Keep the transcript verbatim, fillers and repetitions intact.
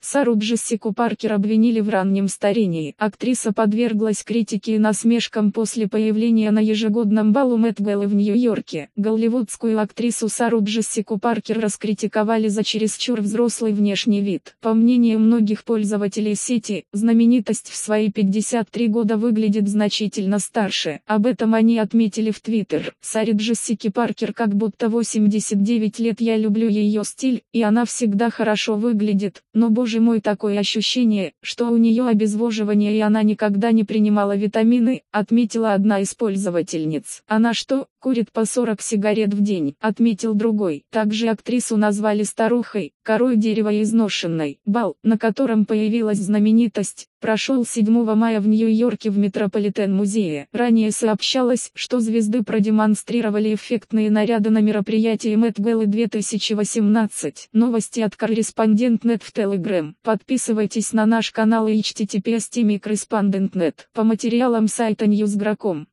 Сару Джессику Паркер обвинили в раннем старении. Актриса подверглась критике и насмешкам после появления на ежегодном балу Мет Гэллы в Нью-Йорке. Голливудскую актрису Сару Джессику Паркер раскритиковали за чересчур взрослый внешний вид. По мнению многих пользователей сети, знаменитость в свои пятьдесят три года выглядит значительно старше. Об этом они отметили в Твиттер. Саре Джессике Паркер как будто восемьдесят девять лет. Я люблю ее стиль, и она всегда хорошо выглядит, но боже мой, такое ощущение, что у нее обезвоживание и она никогда не принимала витамины, отметила одна из пользовательниц. Она что, курит по сорок сигарет в день, отметил другой. Также актрису назвали старухой, корой дерева и изношенной. Бал, на котором появилась знаменитость, прошел седьмого мая в Нью-Йорке в Метрополитен-музее. Ранее сообщалось, что звезды продемонстрировали эффектные наряды на мероприятии Мет Гэллы две тысячи восемнадцать. Новости от корреспондент точка нет в Telegram. Подписывайтесь на наш канал и эйч ти ти пи эс точка корреспондент точка нет по материалам сайта ньюс точка гром.